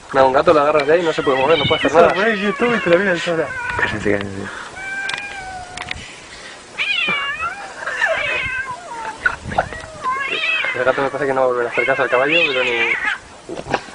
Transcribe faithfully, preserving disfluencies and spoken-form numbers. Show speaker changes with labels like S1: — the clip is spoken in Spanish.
S1: No, un gato lo agarras de ahí y no se puede mover, no puede hacer
S2: Eso lo
S1: nada.
S2: pones en YouTube y te lo miras sola.
S3: Cállense, cállense.
S1: El gato me parece que no va a volver a hacer caso al caballo, pero ni...